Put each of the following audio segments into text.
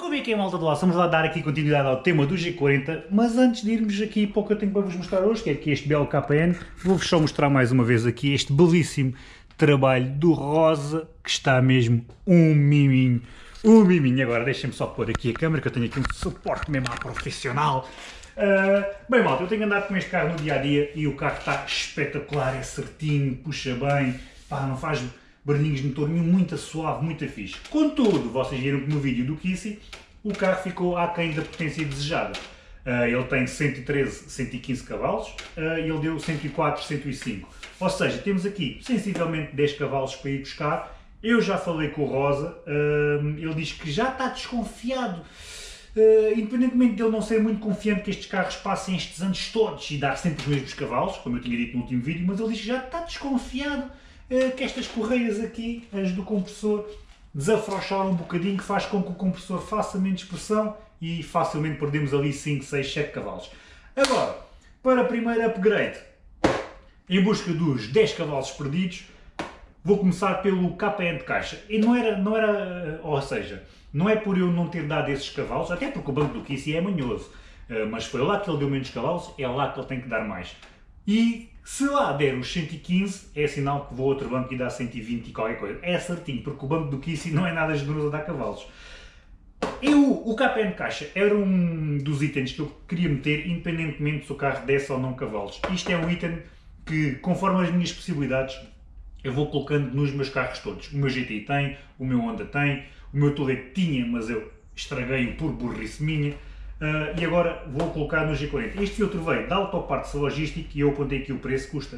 Como é que é, malta do lado? Vamos lá dar aqui continuidade ao tema do G40, mas antes de irmos aqui para o que eu tenho para vos mostrar hoje, que é aqui este belo KN, vou-vos só mostrar mais uma vez aqui este belíssimo trabalho do Rosa, que está mesmo um miminho. Um miminho. Agora deixem-me só pôr aqui a câmera, que eu tenho aqui um suporte mesmo à profissional. Bem, malta, eu tenho andado com este carro no dia-a-dia e o carro está espetacular, é certinho, puxa bem, pá, não faz barulhinhos de motor nenhum, muito suave, muito fixe. Contudo, vocês viram que no vídeo do Kissy o carro ficou aquém da potência desejada. Ele tem 113, 115 cavalos e ele deu 104, 105. Ou seja, temos aqui sensivelmente 10 cavalos para ir buscar. Eu já falei com o Rosa, ele diz que já está desconfiado, independentemente de ele não ser muito confiante que estes carros passem estes anos todos e dar sempre os mesmos cavalos, como eu tinha dito no último vídeo, mas ele diz que já está desconfiado que estas correias aqui, as do compressor, desafrouxaram um bocadinho, que faz com que o compressor faça menos pressão e facilmente perdemos ali 5, 6, 7 cavalos. Agora, para o primeiro upgrade, em busca dos 10 cavalos perdidos, vou começar pelo KN de caixa. E não era, ou seja, não é por eu não ter dado esses cavalos, até porque o banco do Kissy é manhoso, mas foi lá que ele deu menos cavalos, é lá que ele tem que dar mais. E se lá der os 115, é sinal que vou a outro banco e dá 120 e qualquer coisa. É certinho, porque o banco do Kissy não é nada generoso a dar cavalos. O KN de caixa era um dos itens que eu queria meter, independentemente se o carro desse ou não cavalos. Isto é um item que, conforme as minhas possibilidades, eu vou colocando nos meus carros todos. O meu GTI tem, o meu Honda tem, o meu Toledo tinha, mas eu estraguei-o por burrice minha. E agora vou colocar no G40. Este filtro veio da Autopartes Logística e eu apontei aqui o preço, custa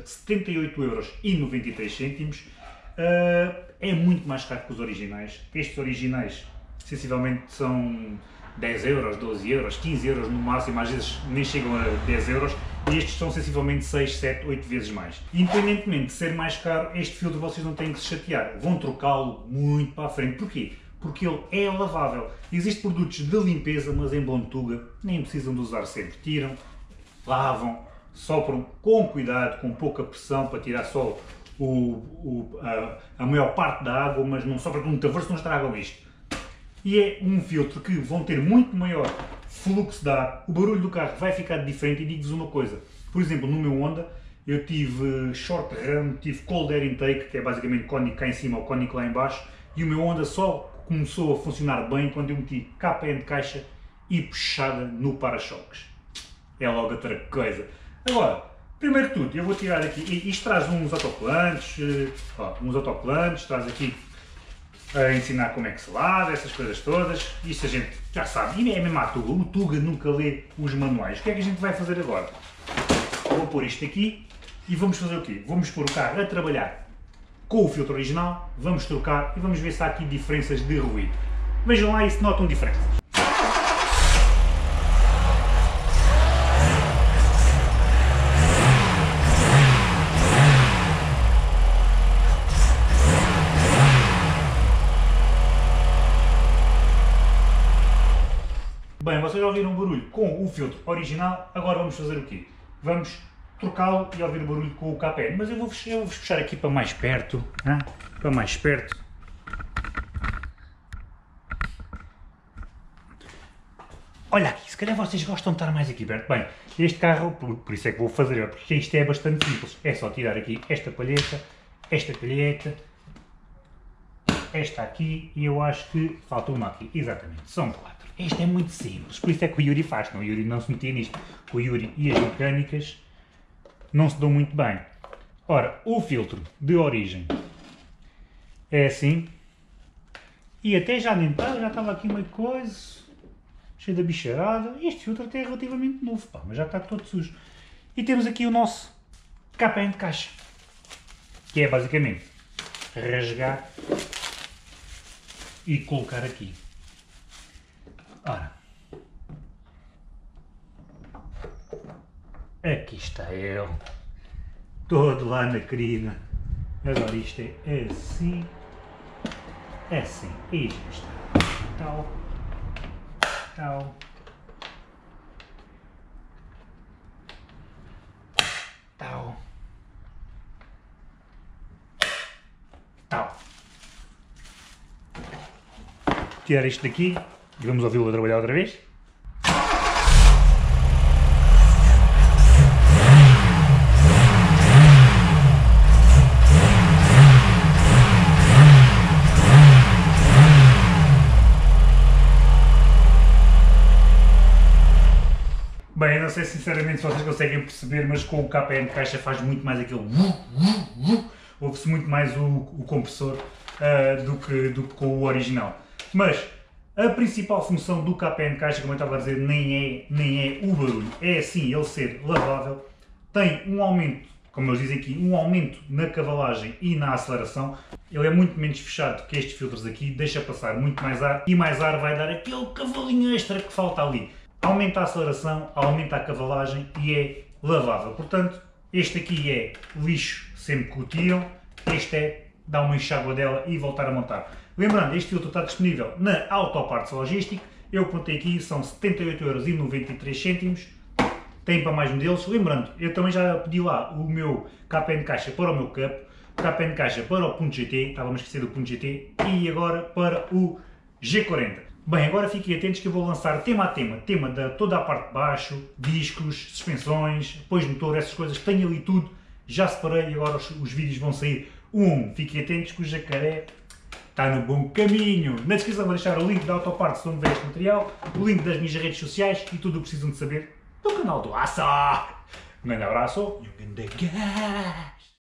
78,93€. É muito mais caro que os originais. Estes originais, sensivelmente, são 10€, 12€, 15€ no máximo, às vezes nem chegam a 10€. E estes são sensivelmente 6, 7, 8 vezes mais. Independentemente de ser mais caro, este filtro vocês não têm que se chatear. Vão trocá-lo muito para a frente. Porquê? Porque ele é lavável. Existem produtos de limpeza, mas em Blontuga nem precisam de usar sempre. Tiram, lavam, sopram com cuidado, com pouca pressão, para tirar só a maior parte da água, mas não sopram com muita força, não estragam isto. E é um filtro que vão ter muito maior fluxo de ar, o barulho do carro vai ficar diferente. E digo-vos uma coisa, por exemplo, no meu Honda, eu tive short run, tive cold air intake, que é basicamente cónico cá em cima ou cónico lá em baixo, e o meu Honda só começou a funcionar bem quando eu meti KN de caixa e puxada no para-choques. É logo outra coisa. Agora, primeiro de tudo, eu vou tirar aqui, isto traz uns autocolantes, traz aqui a ensinar como é que se lava, essas coisas todas. Isto a gente já sabe, e é mesmo a Tuga, o Tuga nunca lê os manuais. O que é que a gente vai fazer agora? Vou pôr isto aqui e vamos fazer o quê? Vamos pôr o carro a trabalhar com o filtro original, vamos trocar e vamos ver se há aqui diferenças de ruído. Vejam lá e se notam diferenças. Bem, vocês já ouviram o barulho com o filtro original, agora vamos fazer o quê? Vamos trocá-lo e ouvir o barulho com o KN, mas eu vou-vos puxar aqui para mais perto, hein? Para mais perto. Olha aqui, se calhar vocês gostam de estar mais aqui perto. Bem, este carro, por isso é que vou fazer, porque isto é bastante simples, é só tirar aqui esta palheta, esta aqui e eu acho que falta uma aqui, exatamente, são 4. Este é muito simples, por isso é que o Yuri faz, não, o Yuri não se metia nisto, o Yuri e as mecânicas não se dão muito bem. Ora, o filtro de origem é assim, e até já nem estava, já estava aqui uma coisa, cheio de bicharada. Este filtro até é relativamente novo, pá, mas já está todo sujo. E temos aqui o nosso KN de caixa, que é basicamente rasgar e colocar aqui. Ora, aqui está ele, todo lá na crina. Agora isto é assim, e já está, tal, tirar isto daqui E vamos ouvi-lo a trabalhar outra vez. Bem, eu não sei sinceramente se vocês conseguem perceber, mas com o KPN de caixa faz muito mais aquele ouve-se muito mais o compressor do que com o original. Mas a principal função do KPN de caixa, como eu estava a dizer, nem é o barulho. É sim ele ser lavável, tem um aumento, como eles dizem aqui, um aumento na cavalagem e na aceleração. Ele é muito menos fechado que estes filtros aqui, deixa passar muito mais ar e mais ar vai dar aquele cavalinho extra que falta ali. Aumenta a aceleração, aumenta a cavalagem e é lavável. Portanto, este aqui é lixo sempre que o tiram, este é dar uma enxaguadela e voltar a montar. Lembrando, este filtro está disponível na Autoparts Logistic, eu apontei aqui, são 78,93€, tem para mais modelos. Lembrando, eu também já pedi lá o meu KPN de caixa para o meu cup, KPN de caixa para o Punto GT, estávamos a esquecer do Punto GT, e agora para o G40. Bem, agora fiquem atentos que eu vou lançar tema a tema de toda a parte de baixo, discos, suspensões, depois motor, essas coisas, tenho ali tudo, já separei e agora os vídeos vão sair fiquem atentos que o jacaré está no bom caminho. Na descrição vou deixar o link da Autoparts onde vem este material, o link das minhas redes sociais e tudo o que precisam de saber do canal do Assa. Um grande abraço e um grande